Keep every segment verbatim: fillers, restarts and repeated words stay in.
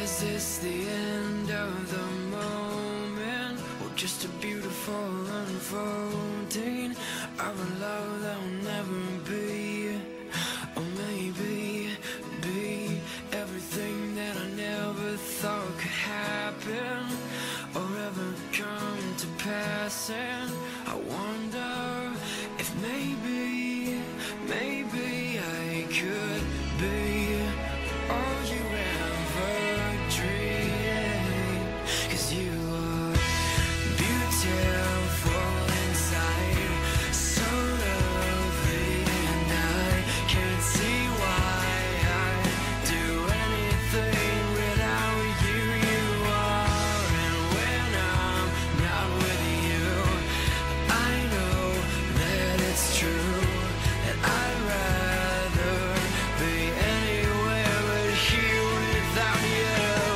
Is this the end of the moment, or just a beautiful unfolding of a love that will never be? Or maybe be everything that I never thought could happen or ever come to pass. And I wonder if maybe, maybe I could be all you ever dreamed. 'Cause you are beautiful inside, so lovely, and I can't see why I'd do anything without you. You are, and when I'm not with you, I know that it's true, that I'd rather be anywhere but here without you.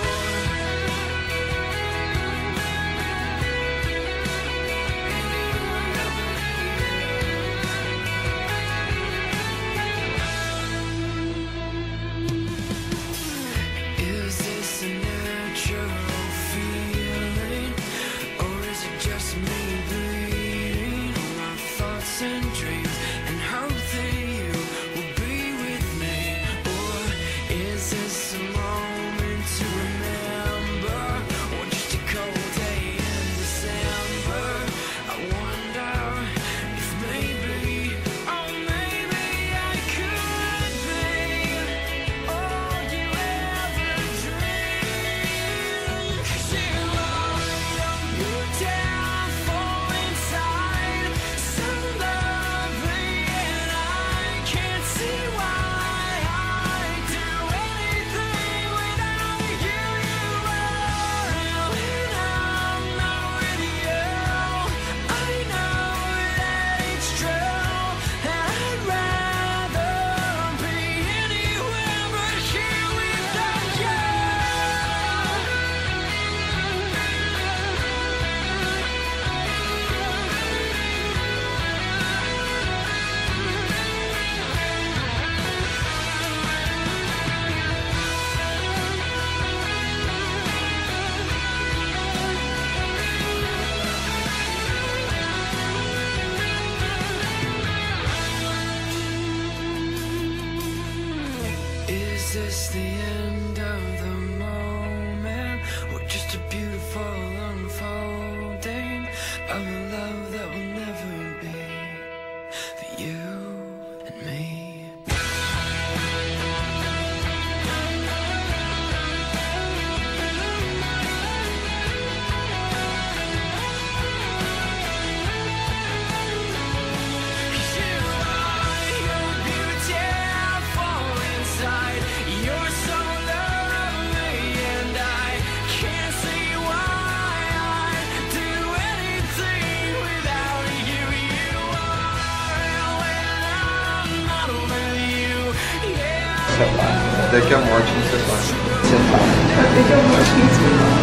Is this a natural feeling, or is it just me bleeding on my thoughts and dreams and hope that you will be with me? Or is this a moment to remember, or just a cold day in December? I wonder if maybe, oh maybe I could be all you ever dreamed. 'Cause you are, you're beautiful inside, so lovely, and I can't see why I'd do anything without you. You are, and when I'm not with you, I know that it's true, that I'd rather be anywhere but here without you. Is this the end of the moment, or just a beautiful unfolding of a love that will never be for you and me? Até que a morte nos separe. Até que a morte nos separe.